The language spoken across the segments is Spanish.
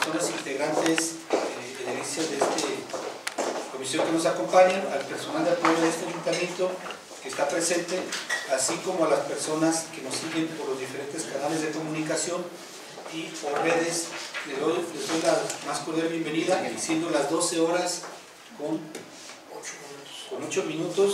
personas integrantes edilicias de esta comisión que nos acompañan, al personal de apoyo de este ayuntamiento que está presente, así como a las personas que nos siguen por los diferentes canales de comunicación y por redes. Les doy la más cordial bienvenida, siendo las 12 horas con 8 minutos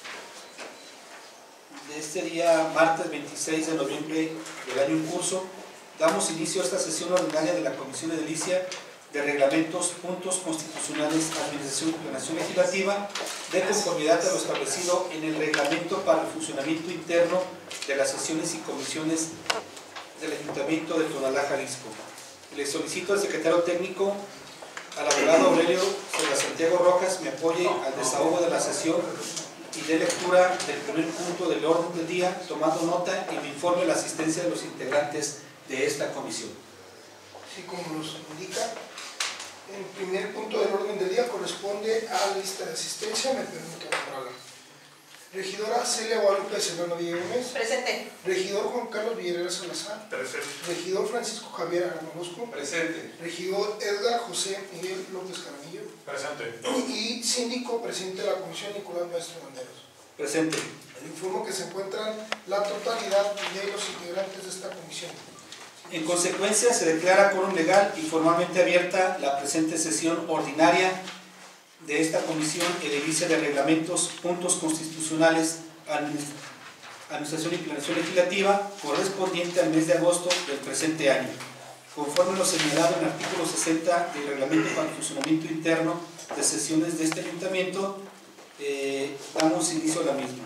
de este día, martes 26 de noviembre del año en curso. Damos inicio a esta sesión ordinaria de la Comisión Edilicia de Reglamentos, Puntos Constitucionales, Administración y Planeación Legislativa, de conformidad a lo establecido en el Reglamento para el Funcionamiento Interno de las Sesiones y Comisiones del Ayuntamiento de Tonalá, Jalisco. Le solicito al secretario técnico, al abogado Aurelio Santiago Rojas, me apoye al desahogo de la sesión y de lectura del primer punto del orden del día, tomando nota y me informe la asistencia de los integrantes de esta comisión. Sí, como nos indica, el primer punto del orden del día corresponde a la lista de asistencia. Me permito nombrarla. Regidora Celia Guadalupe Serrano Villegas. Presente. Regidor Juan Carlos Villarreal Salazar. Presente. Regidor Francisco Javier Armorosco. Presente. Regidor Edgar José Miguel López Caramillo. Presente. Y síndico presente de la comisión Nicolás Maestro Banderos. Presente. Le informo que se encuentran la totalidad de los integrantes de esta comisión. En consecuencia, se declara quórum legal y formalmente abierta la presente sesión ordinaria de esta Comisión Edilicia de Reglamentos, Puntos Constitucionales, Administración y Planeación Legislativa, correspondiente al mes de agosto del presente año. Conforme lo señalado en el artículo 60 del Reglamento para el Funcionamiento Interno de Sesiones de este Ayuntamiento, damos inicio a la misma.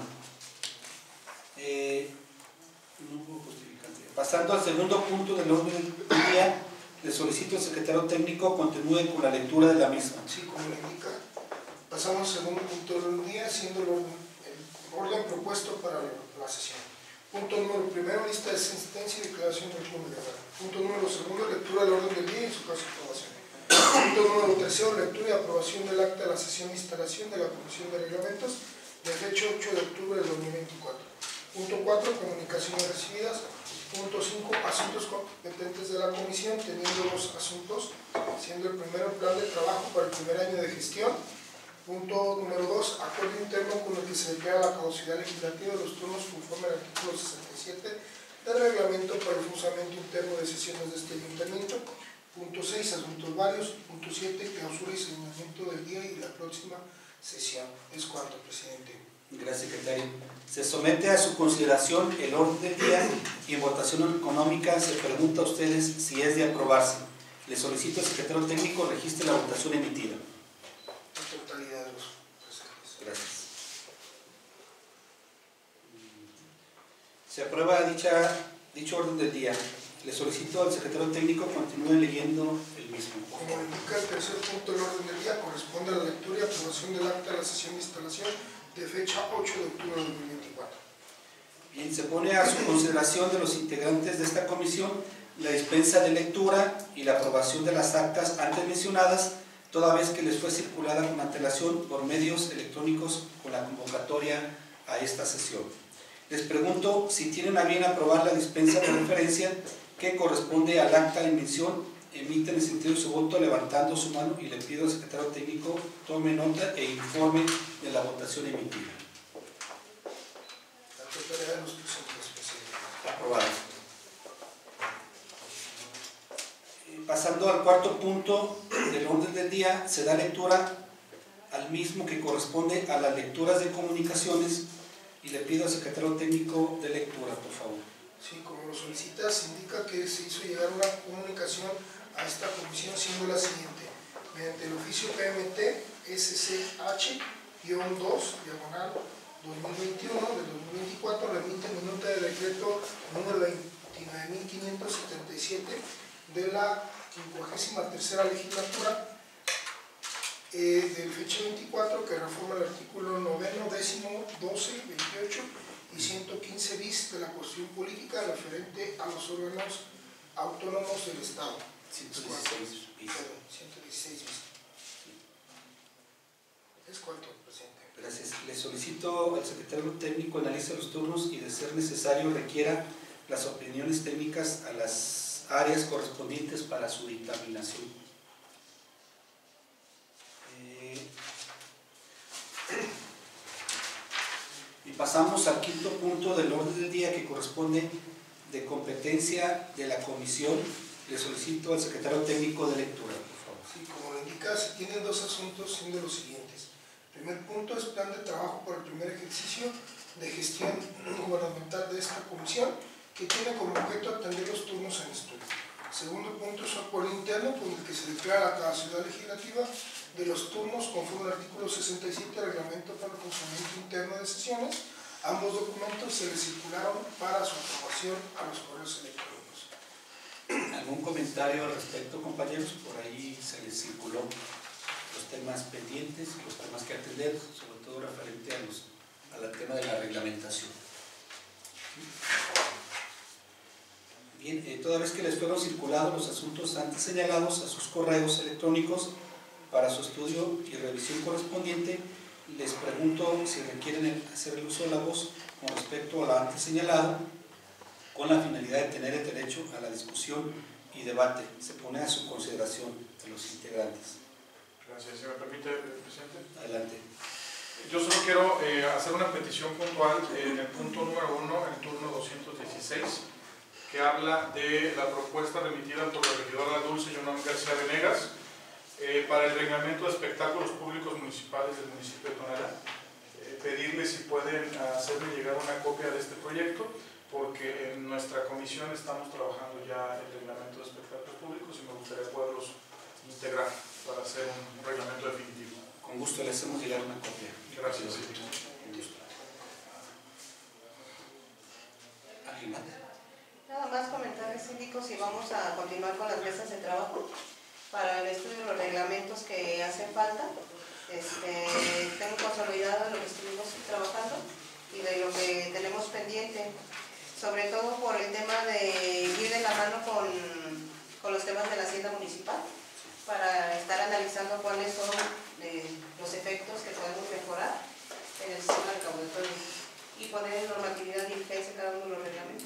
Pasando al segundo punto del orden del día, le solicito al secretario técnico continúe con la lectura de la misma. Sí, como le indica, pasamos al segundo punto del día, siendo el orden propuesto para la sesión. Punto número primero, lista de asistencia y declaración del punto legal. Punto número segundo, lectura del orden del día y en su caso aprobación. Punto número tercero, lectura y aprobación del acta de la sesión de instalación de la Comisión de Reglamentos de fecha 8 de octubre del 2024. Punto 4, comunicaciones recibidas. Punto 5, asuntos competentes de la comisión, teniendo dos asuntos, siendo el primero el plan de trabajo para el primer año de gestión. Punto número 2, acuerdo interno con el que se declara la caducidad legislativa de los turnos conforme al artículo 67 del reglamento para el funcionamiento interno de sesiones de este ayuntamiento. Punto 6, asuntos varios. Punto 7, clausura y señalamiento del día y la próxima sesión. Es cuanto, presidente. Gracias, secretario. Se somete a su consideración el orden del día y en votación económica se pregunta a ustedes si es de aprobarse. Le solicito al secretario técnico registre la votación emitida. La totalidad de los presentes. Gracias. Se aprueba dicho orden del día. Le solicito al secretario técnico continúe leyendo el mismo. Como indica el tercer punto del orden del día, corresponde a la lectura y aprobación del acta de la sesión de instalación de fecha 8 de octubre de 2024. Bien, se pone a su consideración de los integrantes de esta comisión la dispensa de lectura y la aprobación de las actas antes mencionadas, toda vez que les fue circulada con antelación por medios electrónicos con la convocatoria a esta sesión. Les pregunto si tienen a bien aprobar la dispensa de referencia que corresponde al acta en mención. Emiten el sentido de su voto levantando su mano y le pido al secretario técnico tome nota e informe de la votación emitida. La totalidad de los presentes, presidente. Aprobado. Pasando al cuarto punto del orden del día, se da lectura al mismo que corresponde a las lecturas de comunicaciones y le pido al secretario técnico de lectura, por favor. Sí, como lo solicita, se indica que se hizo llegar una comunicación a esta comisión siendo la siguiente: mediante el oficio PMT SCH-2 diagonal 2021 del 2024 remite minuta de decreto número 29.577 de la 53ª legislatura de fecha 24, que reforma el artículo 9, 10, 12, 28 y 115 bis de la Constitución Política referente a los órganos autónomos del Estado. 116 bis. 116 bis. Es cuanto, presidente. Gracias. Le solicito al secretario técnico analice los turnos y, de ser necesario, requiera las opiniones técnicas a las las áreas correspondientes para su dictaminación. Y pasamos al quinto punto del orden del día, que corresponde de competencia de la comisión. Le solicito al secretario técnico de lectura, por favor. Sí, como lo indica, se tienen dos asuntos, siendo los siguientes. El primer punto es plan de trabajo para el primer ejercicio de gestión gubernamental de esta comisión, que tiene como objeto atender los turnos en estudio. El segundo punto es un acuerdo interno con el que se declara a cada ciudad legislativa de los turnos conforme al artículo 67 del reglamento para el funcionamiento interno de sesiones. Ambos documentos se les circularon para su aprobación a los correos electrónicos. ¿Algún comentario al respecto, compañeros? Por ahí se les circuló los temas pendientes, los temas que atender, sobre todo referente al tema de la reglamentación. Bien, toda vez que les fueron circulados los asuntos antes señalados a sus correos electrónicos para su estudio y revisión correspondiente, les pregunto si requieren hacer el uso de la voz con respecto a lo antes señalado, con la finalidad de tener el derecho a la discusión y debate. Se pone a su consideración de los integrantes. Gracias. ¿Se me permite, presidente? Adelante. Yo solo quiero hacer una petición puntual en el punto número 1, en el turno 216, que habla de la propuesta remitida por la regidora Dulce Yonam García Venegas para el reglamento de espectáculos públicos municipales del municipio de Tonalá. Pedirles si pueden hacerme llegar una copia de este proyecto, porque en nuestra comisión estamos trabajando ya el reglamento de espectáculos públicos y me gustaría poderlos integrar para hacer un reglamento definitivo. Con gusto le hacemos llegar una copia. Gracias. Con gusto. ¿Alguien más? Nada más comentarles, síndico, si vamos a continuar con las mesas de trabajo para el estudio de los reglamentos que hacen falta. Tengo consolidado lo que estuvimos trabajando y de lo que tenemos pendiente, sobre todo por el tema de ir de la mano con los temas de la hacienda municipal, para estar analizando cuáles son los efectos que podemos mejorar en el sistema recaudatorio y poner en normatividad y vigencia cada uno de los reglamentos.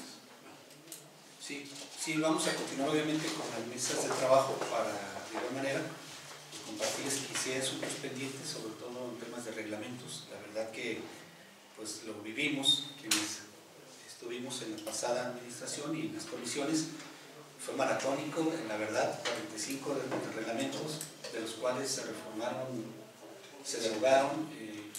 Sí, vamos a continuar obviamente con las mesas de trabajo para, de igual manera, compartirles que sí hay asuntos pendientes, sobre todo en temas de reglamentos. La verdad que pues lo vivimos, quienes estuvimos en la pasada administración y en las comisiones, fue maratónico, la verdad, 45 de reglamentos, de los cuales se reformaron, se derogaron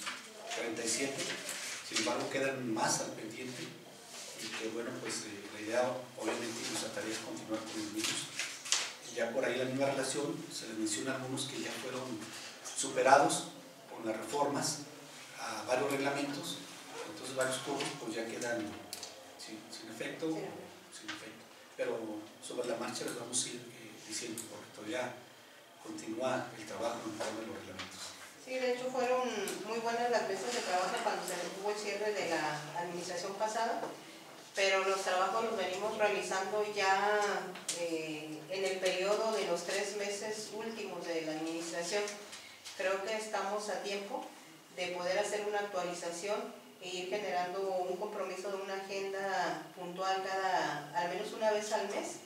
37, sin embargo quedan más al pendiente y que bueno, pues la idea obviamente nuestra tarea es continuar con los mismos. Ya por ahí la misma relación se les menciona algunos que ya fueron superados con las reformas a varios reglamentos, entonces varios turnos pues ya quedan sin efecto, pero sobre la marcha les vamos a ir diciendo, porque todavía continúa el trabajo en torno a los reglamentos. Sí, de hecho fueron muy buenas las mesas de trabajo cuando se tuvo el cierre de la administración pasada, pero los trabajos los venimos realizando ya en el periodo de los 3 meses últimos de la administración. Creo que estamos a tiempo de poder hacer una actualización e ir generando un compromiso de una agenda puntual al menos una vez al mes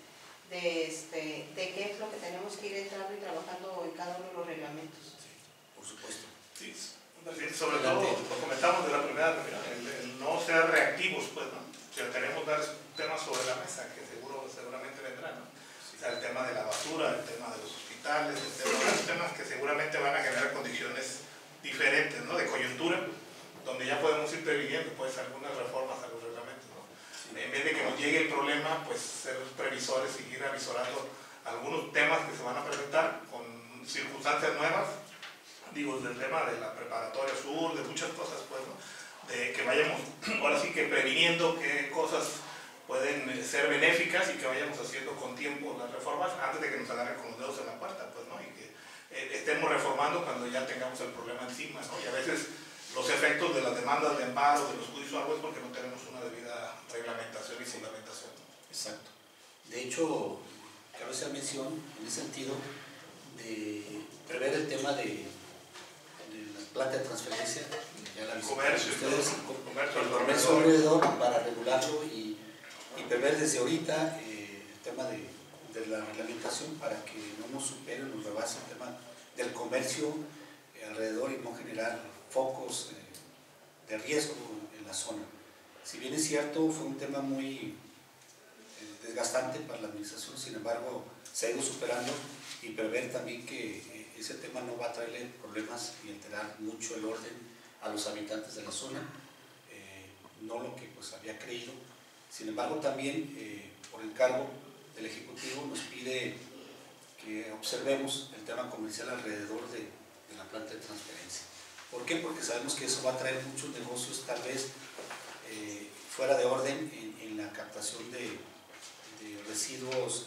de qué es lo que tenemos que ir entrando y trabajando en cada uno de los reglamentos. Sí, por supuesto. Sí, sobre todo lo comentamos de la primera reunión, el no ser reactivos, pues, ¿no? O sea, tenemos varios temas sobre la mesa que seguramente vendrán, ¿no? O sea, el tema de la basura, el tema de los hospitales, los temas que seguramente van a generar condiciones diferentes, ¿no? De coyuntura, donde ya podemos ir previniendo pues algunas reformas a los reglamentos, ¿no? Sí. En vez de que nos llegue el problema, pues ser previsores y ir avisorando algunos temas que se van a presentar con circunstancias nuevas, digo, del tema de la preparatoria sur, de muchas cosas, pues, ¿no? De que vayamos, ahora sí que previniendo qué cosas pueden ser benéficas y que vayamos haciendo con tiempo las reformas antes de que nos agarren con los dedos en la puerta, pues, ¿no? Y que estemos reformando cuando ya tengamos el problema encima, ¿no? Y a veces los efectos de las demandas de amparo, de los juicios, algo es porque no tenemos una debida reglamentación y fundamentación. Exacto. De hecho, cabe hacer mención en ese sentido de prever el tema de la planta de transferencia, ya la comercio, ustedes, el comercio alrededor para regularlo y prever desde ahorita el tema de de la reglamentación para que no nos supere, nos rebase el tema del comercio alrededor y no generar focos de riesgo en la zona. Si bien es cierto, fue un tema muy desgastante para la administración, sin embargo se ha ido superando y prever también que ese tema no va a traerle problemas ni alterar mucho el orden a los habitantes de la zona, no lo que pues había creído. Sin embargo también por encargo del Ejecutivo nos pide que observemos el tema comercial alrededor de la planta de transferencia. ¿Por qué? Porque sabemos que eso va a traer muchos negocios tal vez fuera de orden en la captación de residuos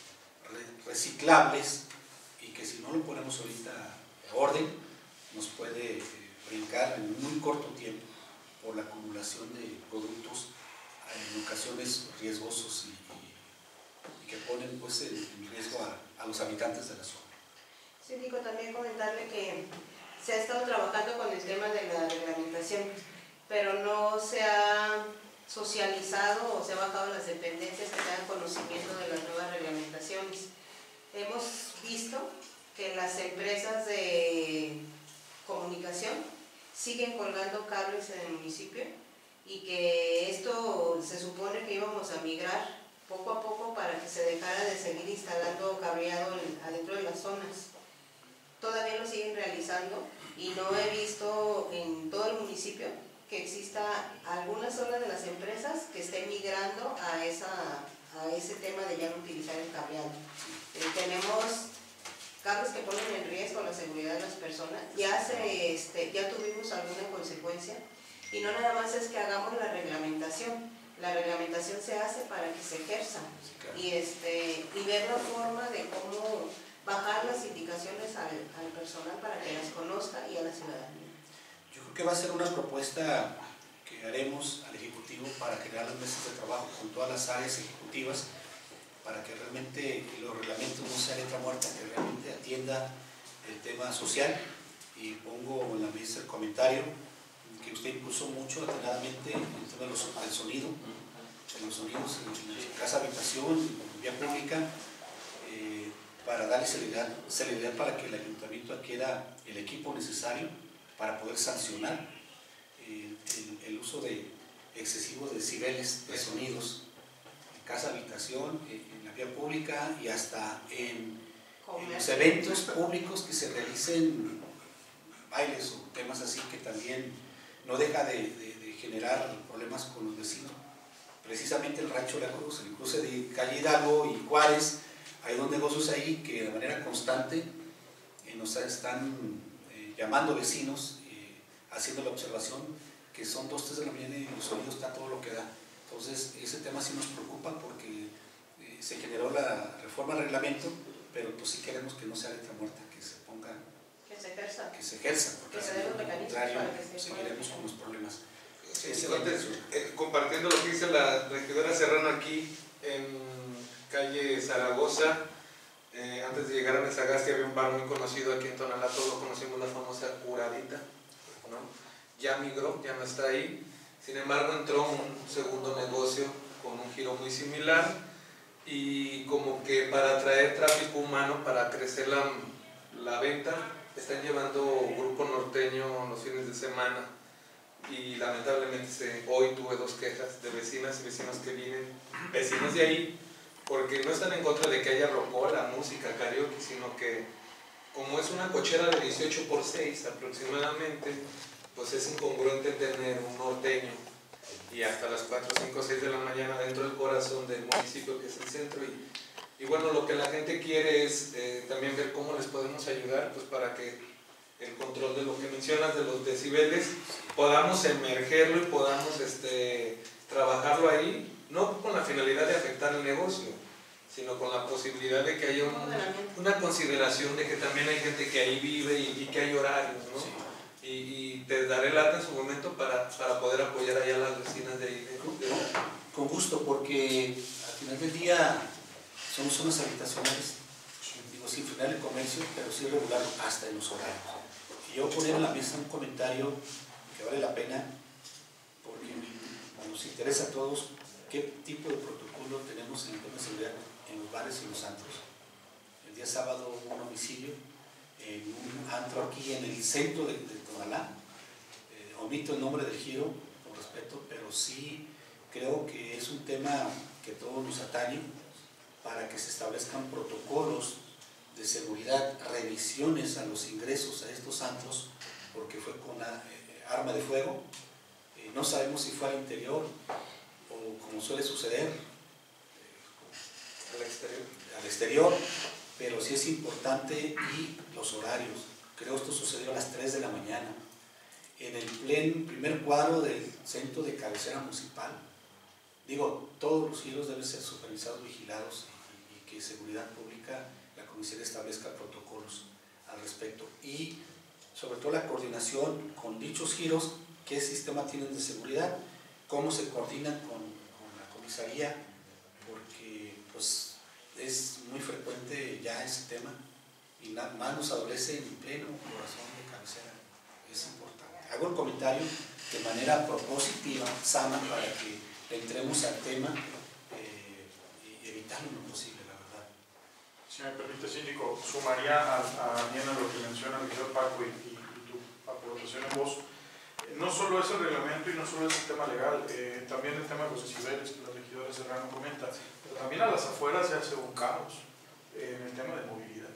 reciclables, y que si no lo ponemos ahorita a orden nos puede brincar en un muy corto tiempo por la acumulación de productos en ocasiones riesgosos y que ponen pues en riesgo a los habitantes de la zona. Síndico, también comentarle que se ha estado trabajando con el tema de la reglamentación, pero no se ha socializado o se ha bajado las dependencias que tengan conocimiento de las nuevas reglamentaciones. Hemos visto que las empresas de comunicación siguen colgando cables en el municipio y que esto se supone que íbamos a migrar poco a poco para que se dejara de seguir instalando cableado adentro de las zonas. Todavía lo siguen realizando y no he visto en todo el municipio que exista alguna sola de las empresas que esté migrando a ese tema de ya no utilizar el cableado. Tenemos cables que ponen en riesgo la seguridad de las personas, ya tuvimos alguna consecuencia, y no nada más es que hagamos la reglamentación se hace para que se ejerza, y ver la forma de cómo bajar las indicaciones al personal para que las conozca y a la ciudadanía. Yo creo que va a ser una propuesta que haremos al Ejecutivo para generar las mesas de trabajo con todas las áreas ejecutivas, para que realmente los reglamentos no sean letra muerta, que realmente atienda el tema social. Y pongo en la mesa el comentario que usted impulsó mucho atinadamente en el tema del sonido, en los sonidos en casa habitación, en vía pública, para darle celeridad para que el ayuntamiento adquiera el equipo necesario para poder sancionar el uso excesivo de decibeles de sonidos en casa habitación, en la vía pública y hasta en los eventos públicos que se realicen, bailes o temas así, que también no deja de generar problemas con los vecinos. Precisamente el Rancho La Cruz, en el cruce de calle Hidalgo y Juárez, hay dos negocios ahí que de manera constante nos están llamando vecinos, haciendo la observación que son 2, 3 de la mañana y el sonido está todo lo que da. Entonces ese tema sí nos preocupa porque se generó la reforma al reglamento, pero pues sí queremos que no sea letra muerta, que se ponga, que se ejerza, porque si no, al contrario seguiremos con los problemas. Compartiendo lo que dice la regidora Serrano aquí en calle Zaragoza, antes de llegar a Mesagasti había un bar muy conocido aquí en Tonalá, todos lo conocimos, la famosa Curadita, ¿no? Ya migró, ya no está ahí. Sin embargo entró un segundo negocio con un giro muy similar, y como que para atraer tráfico humano, para crecer la venta, están llevando grupo norteño los fines de semana, y lamentablemente hoy tuve 2 quejas de vecinas y vecinos que vienen, vecinos de ahí, porque no están en contra de que haya rocola, música, karaoke, sino que como es una cochera de 18x6 aproximadamente, pues es incongruente tener un norteño y hasta las 4, 5, 6 de la mañana dentro del corazón del municipio, que es el centro. Y bueno, lo que la gente quiere es también ver cómo les podemos ayudar, pues para que el control de lo que mencionas de los decibeles podamos emergerlo y podamos trabajarlo ahí, no con la finalidad de afectar el negocio, sino con la posibilidad de que haya una consideración de que también hay gente que ahí vive y que hay horarios, ¿no? Sí. Y te daré lata en su momento para poder apoyar allá a las vecinas de ahí. Con gusto, porque al final del día somos zonas habitacionales, digo, sin frenar el comercio, pero sí regular hasta en los horarios. Y yo poner en la mesa un comentario que vale la pena, porque nos interesa a todos qué tipo de protocolo tenemos en el tema de seguridad en los bares y los antros. El día sábado hubo un homicidio en un antro aquí en el centro de Tonalá. Omito el nombre del giro, por respeto, pero sí creo que es un tema que todos nos atañe para que se establezcan protocolos de seguridad, revisiones a los ingresos a estos antros, porque fue con arma de fuego. No sabemos si fue al interior o, como suele suceder, al exterior, pero sí es importante, y los horarios. Creo que esto sucedió a las 3 de la mañana, en el primer cuadro del centro de cabecera municipal. Digo, todos los giros deben ser supervisados, vigilados, y que seguridad pública, la comisaría establezca protocolos al respecto. Y sobre todo la coordinación con dichos giros, qué sistema tienen de seguridad, cómo se coordinan con la comisaría, porque pues es muy frecuente ya ese tema, y nada más nos adolece en pleno corazón de cabecera. Es importante. Hago el comentario de manera propositiva, sana, para que entremos al tema y evitando lo posible, la verdad. Si me permite, síndico, sumaría bien a lo que menciona el señor Paco y tu aportación en voz. No solo es el reglamento y no solo es el tema legal, también el tema de los decibeles que la regidora Serrano comenta, pero también a las afueras se hace un caos en el tema de movilidad,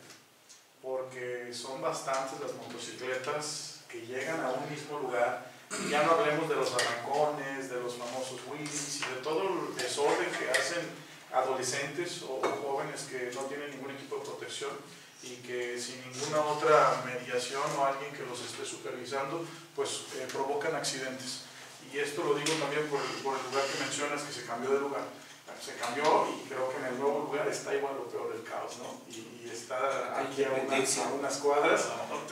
porque son bastantes las motocicletas que llegan a un mismo lugar. Ya no hablemos de los arrancones, de los famosos wheelies y de todo el desorden que hacen adolescentes o jóvenes que no tienen ningún equipo de protección y que sin ninguna otra mediación o alguien que los esté supervisando, pues provocan accidentes. Y esto lo digo también por el lugar que mencionas, que se cambió de lugar. Se cambió, y creo que en el nuevo lugar está igual o peor el caos, ¿no? Y está aquí a unas cuadras,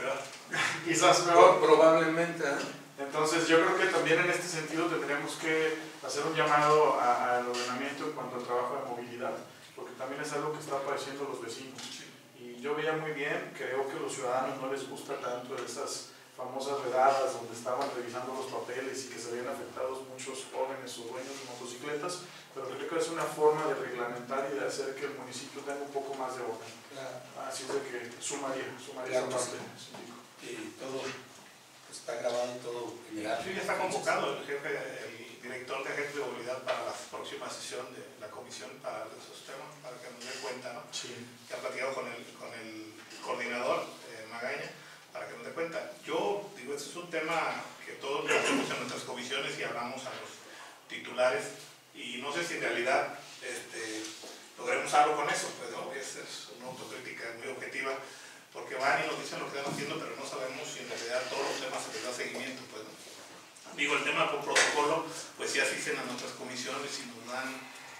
quizás peor. Probablemente. Entonces yo creo que también en este sentido tendremos que hacer un llamado al ordenamiento en cuanto al trabajo de movilidad, porque también es algo que está padeciendo los vecinos. Y yo veía muy bien, creo que a los ciudadanos no les gusta tanto esas famosas redadas donde estaban revisando los papeles y que se habían afectados muchos jóvenes o dueños de motocicletas, pero creo que es una forma de reglamentar y de hacer que el municipio tenga un poco más de orden. Así es de que sumaría esa parte, síndico. Todo está grabado y todo general. Sí, ya está convocado el director de agentes de movilidad para la próxima sesión de la comisión para esos temas, para que nos dé cuenta, ¿no? Sí. Que ha platicado con el coordinador, Magaña, para que nos dé cuenta. Yo digo, este es un tema que todos hacemos en nuestras comisiones y hablamos a los titulares, y no sé si en realidad logremos algo con eso, pues, ¿no? Esa es una autocrítica muy objetiva, porque van y nos dicen lo que están haciendo, pero no sabemos si en realidad todos los temas se les da seguimiento, pues, ¿no? Digo, el tema por protocolo, pues sí asisten a nuestras comisiones y nos dan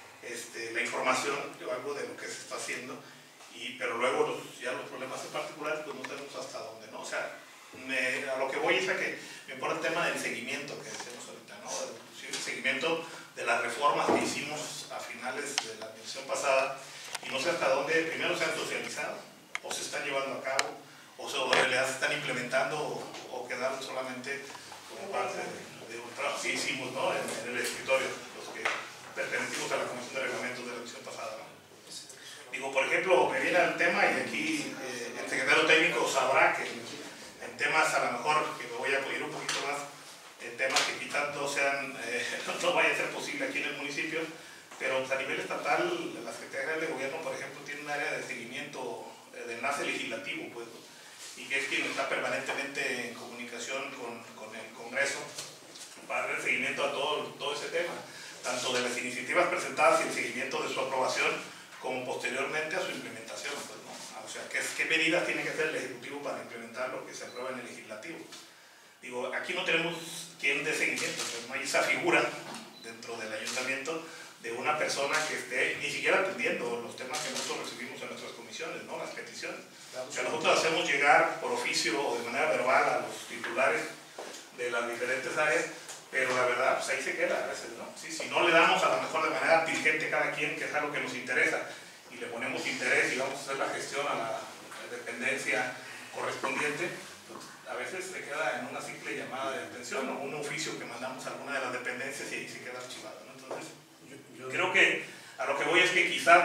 la información o algo de lo que se está haciendo, pero luego ya los problemas en particular, pues no sabemos hasta dónde, ¿no? O sea, a lo que voy es a que me importa el tema del seguimiento que decimos ahorita, ¿no? El seguimiento de las reformas que hicimos a finales de la administración pasada, y no sé hasta dónde primero se han socializado, o se están llevando a cabo, o en realidad se están implementando, o quedaron solamente como parte de un trabajo que hicimos, ¿no? en el escritorio, los que pertenecimos a la Comisión de Reglamentos de la edición pasada, ¿no? Digo, por ejemplo, me viene al tema, y aquí el secretario técnico sabrá que en temas a lo mejor, que me voy a apoyar un poquito más, en temas que quizás no sean, no vaya a ser posible aquí en el municipio, pero a nivel estatal, la Secretaría de Gobierno, por ejemplo, tiene un área de seguimiento, de enlace legislativo, pues, y que es quien está permanentemente en comunicación con el Congreso para dar seguimiento a todo ese tema, tanto de las iniciativas presentadas y el seguimiento de su aprobación, como posteriormente a su implementación, pues, ¿no? O sea, ¿qué medidas tiene que hacer el Ejecutivo para implementar lo que se aprueba en el Legislativo? Digo, aquí no tenemos quien dé seguimiento, pues no hay esa figura dentro del ayuntamiento de una persona que esté ni siquiera atendiendo los temas que nosotros recibimos en nuestras comisiones, ¿no? Las peticiones. O sea, nosotros hacemos llegar por oficio o de manera verbal a los titulares de las diferentes áreas, pero la verdad, pues ahí se queda a veces, ¿no? Sí, si no le damos a lo mejor de manera diligente a cada quien, que es algo que nos interesa, y le ponemos interés y vamos a hacer la gestión a la dependencia correspondiente, pues a veces se queda en una simple llamada de atención o un oficio que mandamos a alguna de las dependencias y ahí se queda archivado, ¿no? Entonces, creo que a lo que voy es que quizá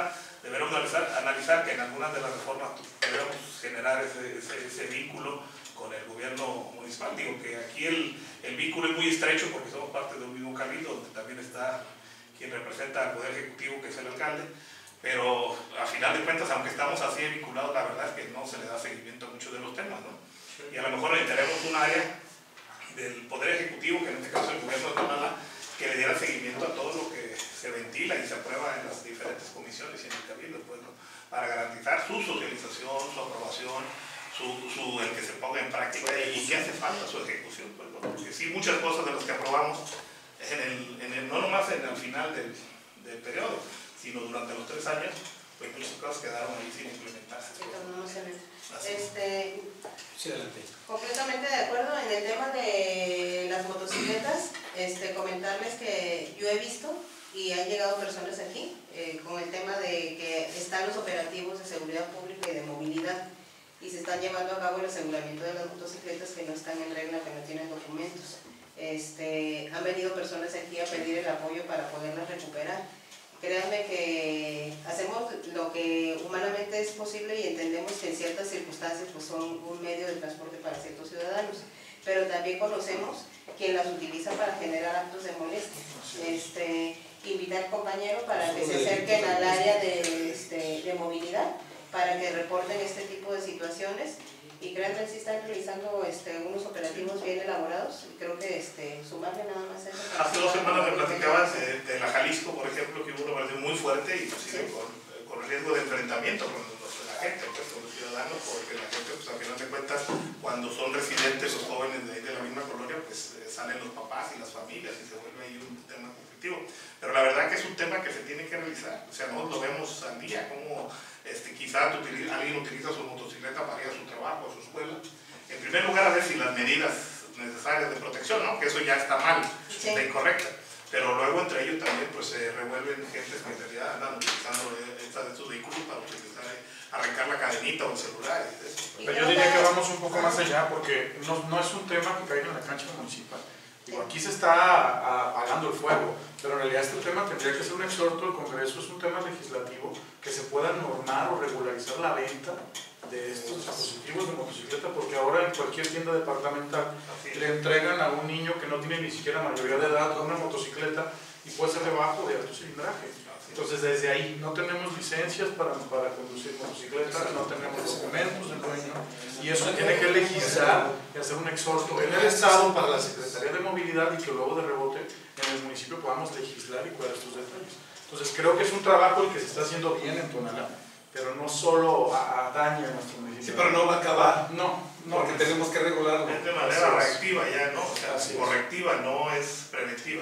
deberemos analizar que en algunas de las reformas debemos generar ese vínculo con el gobierno municipal. Digo que aquí el vínculo es muy estrecho porque somos parte de un mismo cabildo, donde también está quien representa al Poder Ejecutivo, que es el alcalde, pero a final de cuentas, aunque estamos así vinculados, la verdad es que no se le da seguimiento a muchos de los temas, ¿no? Y a lo mejor tenemos un área del Poder Ejecutivo, que en este caso el gobierno de Tonalá, que le diera seguimiento a todo lo que se ventila y se aprueba en las diferentes comisiones y en el cabildo, pues, ¿no? Para garantizar su socialización, su aprobación, el que se ponga en práctica y que hace falta su ejecución, pues, ¿no? Porque sí, muchas cosas de las que aprobamos no nomás en el final del periodo, sino durante los 3 años, pues muchas cosas quedaron ahí sin implementarse. Sí, adelante. Completamente de acuerdo en el tema de las motocicletas. Comentarles que yo he visto y han llegado personas aquí con el tema de que están los operativos de seguridad pública y de movilidad y se están llevando a cabo el aseguramiento de las motocicletas que no están en regla, que no tienen documentos. Han venido personas aquí a pedir el apoyo para poderlas recuperar. Créanme que hacemos lo que humanamente es posible y entendemos que en ciertas circunstancias pues, son un medio de transporte para ciertos ciudadanos, pero también conocemos quien las utiliza para generar actos de molestia. Invitar al compañero para que se acerquen al área de movilidad para que reporten este tipo de situaciones. Y créanme, sí están realizando unos operativos bien elaborados y creo que sumarle nada más a eso. Hace 2 semanas me platicaban de la Jalisco, por ejemplo, que hubo una operación muy fuerte, inclusive con riesgo de enfrentamiento con la gente, pues, con los ciudadanos, porque la gente, pues, a final de cuentas, cuando son residentes los jóvenes de la misma colonia, pues salen los papás y las familias y se vuelve ahí un tema conflictivo. Pero la verdad que es un tema que se tiene que revisar, o sea, no lo vemos al día, como quizá alguien utiliza su motocicleta para ir a su trabajo, a su escuela. En primer lugar, a ver si las medidas necesarias de protección, ¿no? Que eso ya está mal, sí, está incorrecta. Pero luego entre ellos también pues, se revuelven gentes que en realidad andan utilizando estos vehículos para arrancar la cadenita o el celular. Pero yo diría que vamos un poco más allá porque no es un tema que caiga en la cancha municipal. Digo, aquí se está apagando el fuego, pero en realidad este tema tendría que ser un exhorto del Congreso, es un tema legislativo que se pueda normar o regularizar la venta de estos dispositivos de motocicleta, porque ahora en cualquier tienda departamental le entregan a un niño que no tiene ni siquiera mayoría de edad una motocicleta y puede ser de bajo de alto cilindraje. Entonces desde ahí no tenemos licencias para conducir motocicletas, no tenemos documentos del dueño y eso se tiene que legislar y hacer un exhorto en el Estado para la Secretaría de Movilidad y que luego de rebote en el municipio podamos legislar y cuidar estos detalles. Entonces creo que es un trabajo el que se está haciendo bien en Tonalá, pero no solo atañe a nuestro municipio. Sí, pero no va a acabar. No, porque tenemos que regularlo. Es de manera reactiva ya, ¿no? O sea, correctiva, no es preventiva.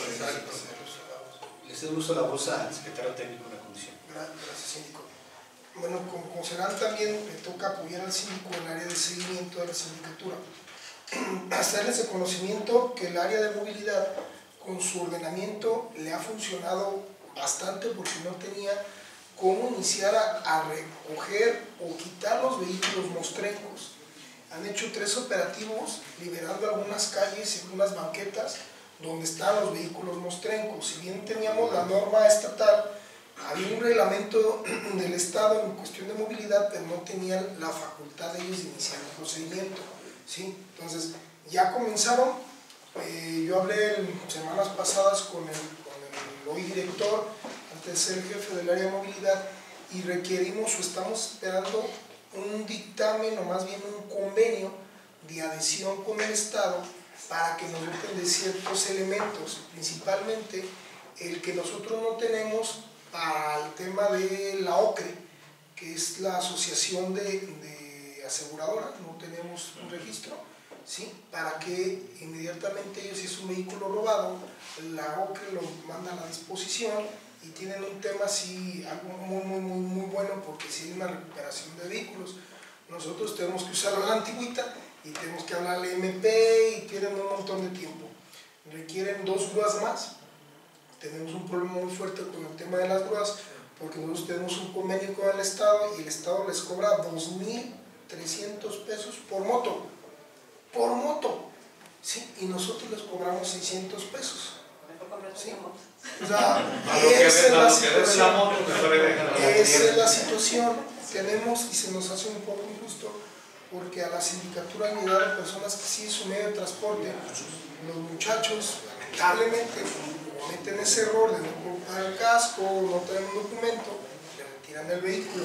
Le cedo uso la voz al secretario técnico de la comisión. Gracias, síndico. Bueno, como serán también, me toca apoyar al síndico en el área de seguimiento de la sindicatura. Hacerles de conocimiento que el área de movilidad, con su ordenamiento, le ha funcionado bastante porque no tenía cómo iniciar a recoger o quitar los vehículos mostrencos. Han hecho 3 operativos liberando algunas calles y algunas banquetas donde están los vehículos mostrencos. Si bien teníamos la norma estatal, había un reglamento del Estado en cuestión de movilidad, pero no tenían la facultad de ellos de iniciar el procedimiento, ¿sí? Entonces, ya comenzaron. Yo hablé semanas pasadas con el hoy director, antes de ser el jefe del área de movilidad, y requerimos o estamos esperando un dictamen o más bien un convenio de adhesión con el Estado para que nos doten de ciertos elementos, principalmente el que nosotros no tenemos para el tema de la OCRE, que es la Asociación de Aseguradoras, no tenemos un registro, ¿sí? Para que inmediatamente ellos, si es un vehículo robado, la OCRE lo manda a la disposición y tienen un tema así, algo muy bueno, porque si hay una recuperación de vehículos, nosotros tenemos que usar la antigüita y tenemos que hablarle MP y tienen un montón de tiempo. Requieren 2 grúas más. Tenemos un problema muy fuerte con el tema de las grúas porque nosotros tenemos un convenio con el Estado y el Estado les cobra 2,300 pesos por moto. Por moto, ¿sí? Y nosotros les cobramos 600 pesos. ¿sí? O sea, A lo que esa es la ves la situación. moto, mejor le dejan a la Esa es tierra. la situación que tenemos y se nos hace un poco injusto porque a la sindicatura han llegado personas que sí, su medio de transporte, los muchachos lamentablemente cometen ese error de no comprar el casco, no tener un documento, le retiran el vehículo.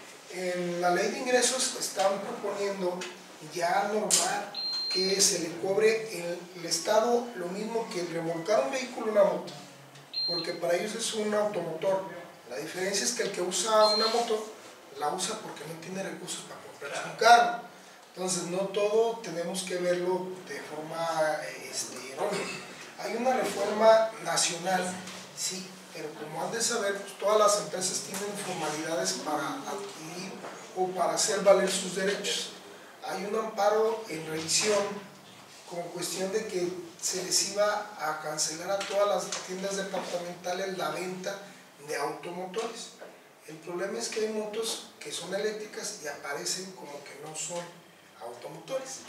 En la ley de ingresos están proponiendo ya normal que se le cobre el Estado lo mismo que el remolcar un vehículo, una moto, porque para ellos es un automotor. La diferencia es que el que usa una moto la usa porque no tiene recursos para comprarse un carro. Entonces no todo tenemos que verlo de forma errónea. Hay una reforma nacional, sí, pero como han de saber, pues, todas las empresas tienen formalidades para adquirir o para hacer valer sus derechos. Hay un amparo en revisión con cuestión de que se les iba a cancelar a todas las tiendas departamentales la venta de automotores. El problema es que hay motos que son eléctricas y aparecen como que no son automotores.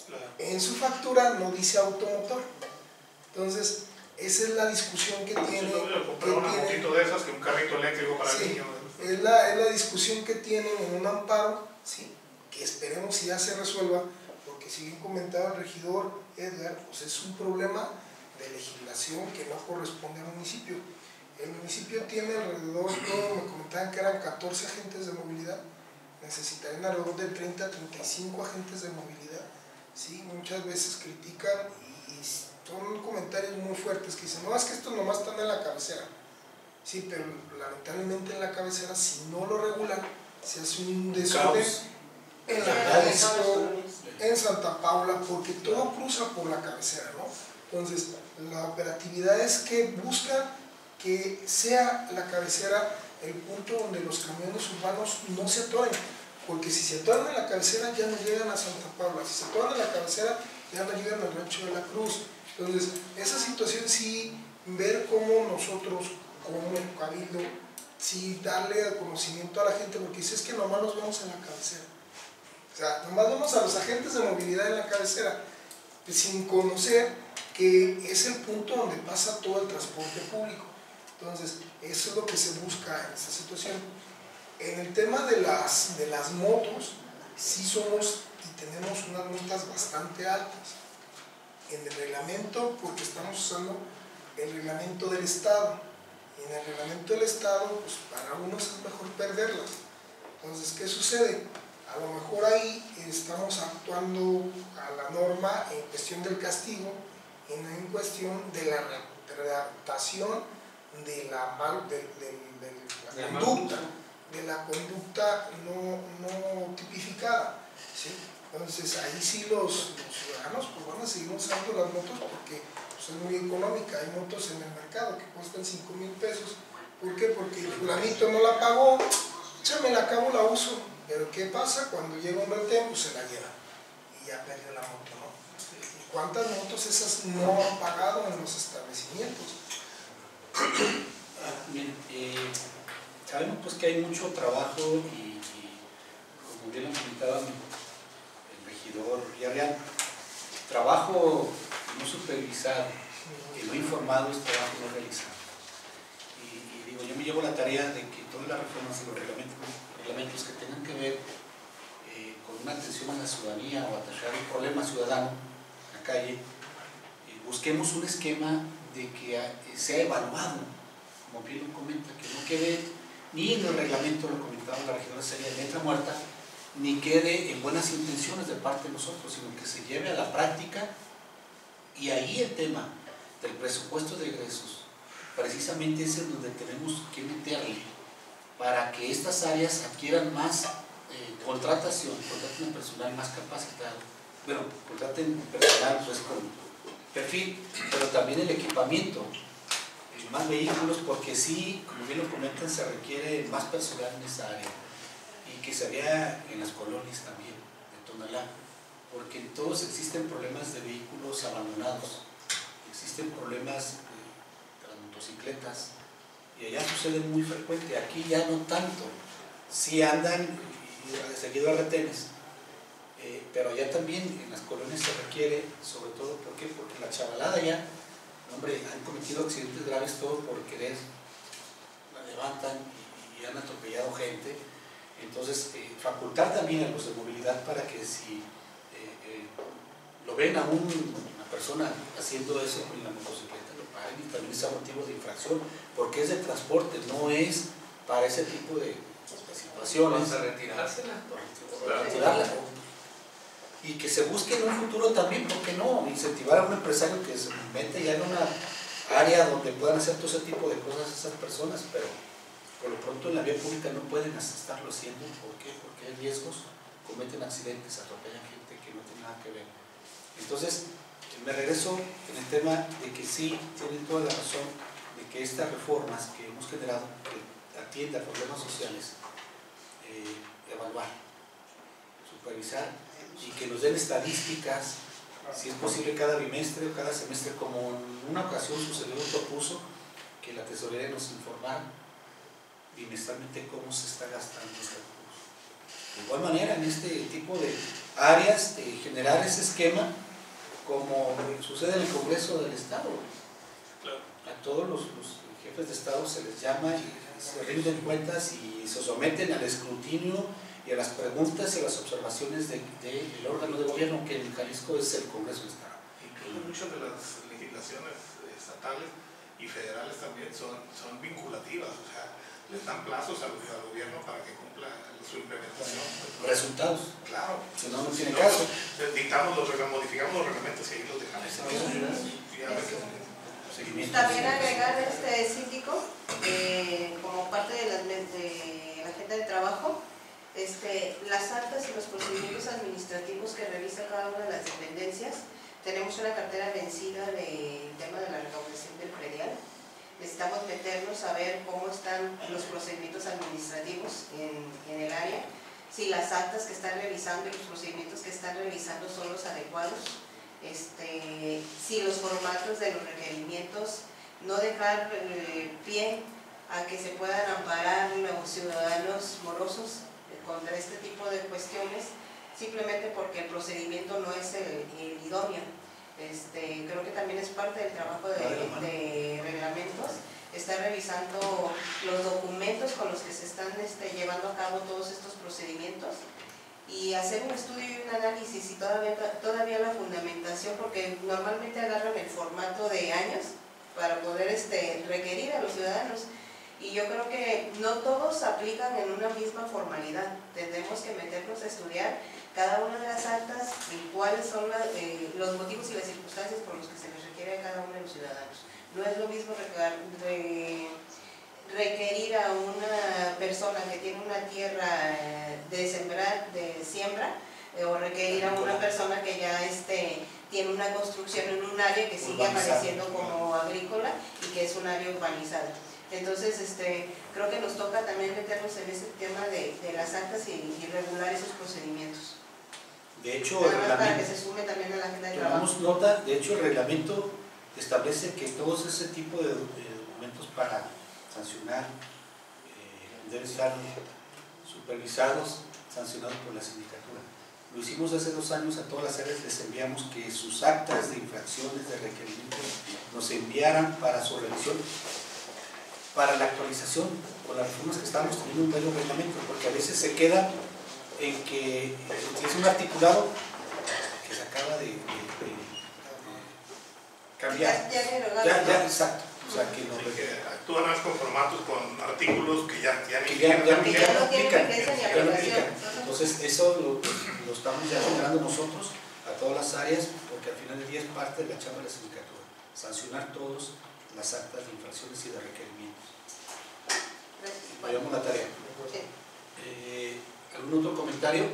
En su factura no dice automotor. Entonces, esa es la discusión que tiene. Comprar una motito de esas que un carrito eléctrico para sí, niños. es la discusión que tienen en un amparo, sí, que esperemos si ya se resuelva, porque si bien comentaba el regidor Edgar, pues es un problema de legislación que no corresponde al municipio. El municipio tiene alrededor, me comentaban que eran 14 agentes de movilidad, necesitarían alrededor de 30 a 35 agentes de movilidad. ¿Sí? Muchas veces critican y son comentarios muy fuertes que dicen, no, es que estos nomás están en la cabecera. Sí, pero lamentablemente en la cabecera, si no lo regulan, se hace un desorden en la Jalisco, en Santa Paula, porque todo cruza por la cabecera, ¿no? Entonces, la operatividad es que buscan que sea la cabecera el punto donde los camiones urbanos no se atoren, porque si se atoran en la cabecera ya no llegan a Santa Paula, si se atoran en la cabecera ya no llegan al Rancho de la Cruz. Entonces, esa situación sí, ver cómo nosotros, como Cabildo, sí darle conocimiento a la gente, porque dice, es que nomás los vemos en la cabecera. O sea, nomás vemos a los agentes de movilidad en la cabecera, pues, sin conocer que es el punto donde pasa todo el transporte público. Entonces, eso es lo que se busca en esta situación. En el tema de las motos, sí somos y tenemos unas multas bastante altas. En el reglamento, porque estamos usando el reglamento del Estado. Y en el reglamento del Estado, pues para unos es mejor perderlas. Entonces, ¿qué sucede? A lo mejor ahí estamos actuando a la norma en cuestión del castigo y no en cuestión de la redactación de la conducta no tipificada, ¿sí? Entonces ahí sí los ciudadanos pues, van a seguir usando las motos porque pues, es muy económica. Hay motos en el mercado que cuestan 5,000 pesos. ¿Por qué? Porque el fulanito no la pagó, échame la acabo, la uso. Pero ¿qué pasa? Cuando llega un retén, pues se la lleva y ya perdió la moto, ¿no? ¿Y cuántas motos esas no han pagado en los establecimientos? Bien, sabemos pues que hay mucho trabajo y como bien lo comentaba el regidor Villarreal, trabajo no supervisado y no informado es trabajo no realizado. Y digo, yo me llevo la tarea de que todas las reformas y los reglamentos que tengan que ver con una atención a la ciudadanía o atacar el problema ciudadano en la calle, busquemos un esquema de que sea evaluado, como bien lo comenta, que no quede ni en el reglamento, lo comentaba la regidora, sería de letra muerta, ni quede en buenas intenciones de parte de nosotros, sino que se lleve a la práctica. Y ahí el tema del presupuesto de egresos, precisamente es en donde tenemos que meterle para que estas áreas adquieran más contratación, contraten personal más capacitado, bueno, contraten personal pues con perfil, pero también el equipamiento, más vehículos, porque sí, como bien lo comentan, se requiere más personal en esa área y que se vea en las colonias también de Tonalá, porque en todos existen problemas de vehículos abandonados, existen problemas de las motocicletas y allá sucede muy frecuente, aquí ya no tanto, sí andan seguido a retenes, pero allá también en las colonias se requiere, sobre todo, ¿por qué? Porque la chavalada ya hombre, han cometido accidentes graves todo por querer, la levantan y han atropellado gente. Entonces, facultar también a los de movilidad para que si lo ven a una persona haciendo eso con la motocicleta, lo paren, y también sea motivo de infracción, porque es de transporte, no es para ese tipo de situaciones. Vamos a retirársela. Retirarla. Y que se busque en un futuro también, ¿por qué no? Incentivar a un empresario que se mete ya en una área donde puedan hacer todo ese tipo de cosas esas personas, pero por lo pronto en la vía pública no pueden estarlo haciendo. ¿Por qué? Porque hay riesgos, cometen accidentes, atropellan gente que no tiene nada que ver. Entonces, me regreso en el tema de que sí, tienen toda la razón, de que estas reformas que hemos generado, que atienden a problemas sociales, evaluar, supervisar, y que nos den estadísticas, si es posible cada bimestre o cada semestre, como en una ocasión sucedió, propuso que la tesorería nos informara bimestralmente cómo se está gastando ese recurso. De igual manera, en este tipo de áreas, generar ese esquema, como sucede en el Congreso del Estado. A todos los jefes de Estado se les llama y se rinden cuentas y se someten al escrutinio y a las preguntas y a las observaciones del órgano de gobierno, que en Jalisco es el Congreso del Estado. Incluso muchas de las legislaciones estatales y federales también son vinculativas, o sea, les dan plazos al gobierno para que cumpla su implementación. Resultados. Claro. Si no, no tiene caso. Modificamos los reglamentos y ahí los dejamos. También agregar síndico, como parte de la agenda de trabajo, las actas y los procedimientos administrativos que realiza cada una de las dependencias. Tenemos una cartera vencida del tema de la recaudación del predial. Necesitamos meternos a ver cómo están los procedimientos administrativos en el área, si las actas que están realizando y los procedimientos que están realizando son los adecuados, si los formatos de los requerimientos, no dejar pie a que se puedan amparar los ciudadanos morosos contra este tipo de cuestiones, simplemente porque el procedimiento no es el idóneo. Creo que también es parte del trabajo de reglamentos, estar revisando los documentos con los que se están llevando a cabo todos estos procedimientos y hacer un estudio y un análisis y todavía la fundamentación, porque normalmente agarran el formato de años para poder requerir a los ciudadanos. Y yo creo que no todos aplican en una misma formalidad. Tendremos que meternos a estudiar cada una de las actas y cuáles son los motivos y las circunstancias por los que se les requiere a cada uno de los ciudadanos. No es lo mismo requerir a una persona que tiene una tierra de siembra o requerir a una persona que ya tiene una construcción en un área que sigue apareciendo como agrícola y que es un área urbanizada. Entonces, creo que nos toca también meternos en ese tema de las actas y regular esos procedimientos. De hecho, para que se sume también a la agenda de trabajo. Tomamos nota, de hecho el reglamento establece que todos ese tipo de documentos para sancionar deben estar supervisados, sancionados por la sindicatura. Lo hicimos hace 2 años, a todas las áreas les enviamos que sus actas de infracciones, de requerimientos, nos enviaran para su revisión, para la actualización, con las reformas que estamos teniendo un nuevo reglamento, porque a veces se queda en que es un articulado que se acaba de cambiar. Ya, exacto. O sea, que no actúan más con formatos, con artículos que ya no aplican. Entonces, eso lo estamos ya generando nosotros a todas las áreas, porque al final del día es parte de la chamba de la sindicatura, sancionar todas las actas de infracciones y de requerimientos. Vayamos la tarea. ¿Algún otro comentario?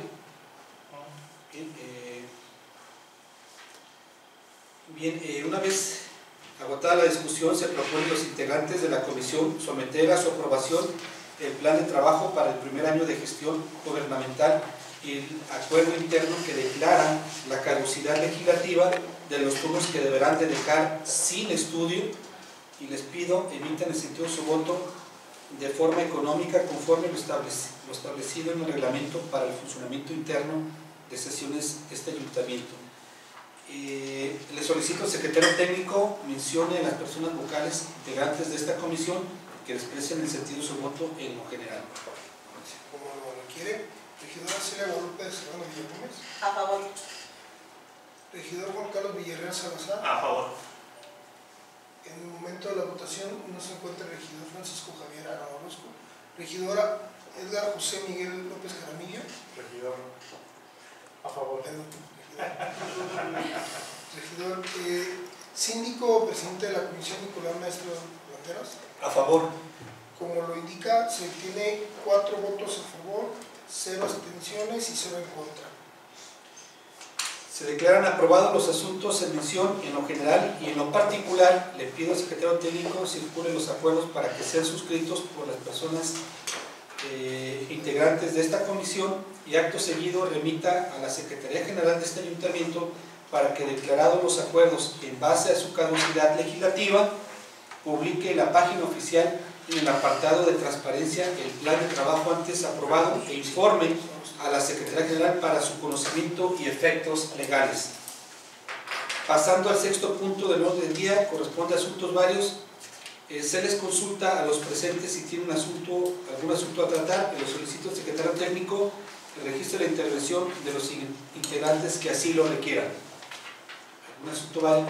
Bien, una vez agotada la discusión, se propone a los integrantes de la comisión someter a su aprobación el plan de trabajo para el primer año de gestión gubernamental y el acuerdo interno que declara la caducidad legislativa de los turnos que deberán de dejar sin estudio, y les pido emitan en sentido su voto de forma económica conforme lo establecido en el reglamento para el funcionamiento interno de sesiones de este ayuntamiento. Le solicito al secretario técnico mencione a las personas vocales integrantes de esta comisión que expresen el sentido de su voto en lo general. Como lo requiere, regidora Celia Guadalupe de Serrano Villalópez. A favor. Regidor Juan Carlos Villarreal Salazar. A favor. En el momento de la votación no se encuentra el regidor Francisco Javier Arana Orozco. Regidora Edgar José Miguel López Jaramillo. Regidor. A favor. Regidor, síndico presidente de la comisión Nicolás Maestro Landeros. A favor. Como lo indica, se tiene 4 votos a favor, 0 abstenciones y 0 en contra. Se declaran aprobados los asuntos en mención en lo general y en lo particular le pido al secretario técnico circule los acuerdos para que sean suscritos por las personas integrantes de esta comisión y acto seguido remita a la Secretaría General de este Ayuntamiento para que, declarados los acuerdos en base a su caducidad legislativa, publique en la página oficial en el apartado de transparencia el plan de trabajo antes aprobado e informe a la Secretaría General para su conocimiento y efectos legales. Pasando al sexto punto del orden del día, corresponde a asuntos varios. Se les consulta a los presentes si tienen algún asunto a tratar. Les solicito al secretario técnico el registro de la intervención de los integrantes que así lo requieran. ¿Algún asunto válido?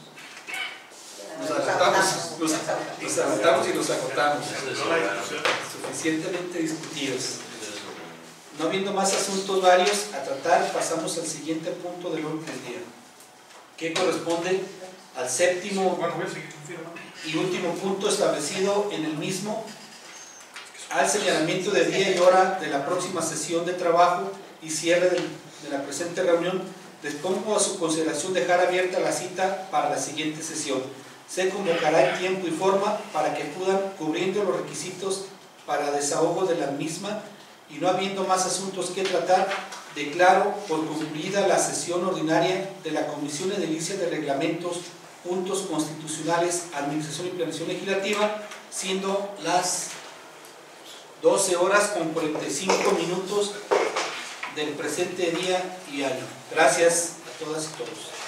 Nos adelantamos y nos agotamos. Suficientemente discutidos. No habiendo más asuntos varios a tratar, pasamos al siguiente punto del orden del día, que corresponde al séptimo y último punto establecido en el mismo, al señalamiento de día y hora de la próxima sesión de trabajo y cierre de la presente reunión. Les pongo a su consideración dejar abierta la cita para la siguiente sesión. Se convocará en tiempo y forma para que acudan cubriendo los requisitos para desahogo de la misma, y no habiendo más asuntos que tratar, declaro por concluida la sesión ordinaria de la Comisión Edilicia de Reglamentos, Puntos Constitucionales, Administración y Planeación Legislativa, siendo las 12 horas con 45 minutos del presente día y año. Gracias a todas y todos.